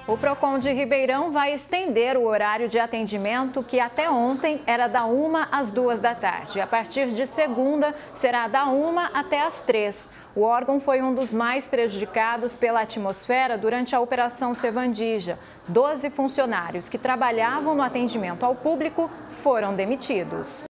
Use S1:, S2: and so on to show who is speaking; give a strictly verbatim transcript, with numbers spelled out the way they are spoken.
S1: O Procon de Ribeirão vai estender o horário de atendimento que até ontem era da uma às duas da tarde. A partir de segunda, será da uma até às três. O órgão foi um dos mais prejudicados pela atmosfera durante a Operação Sevandija. Doze funcionários que trabalhavam no atendimento ao público foram demitidos.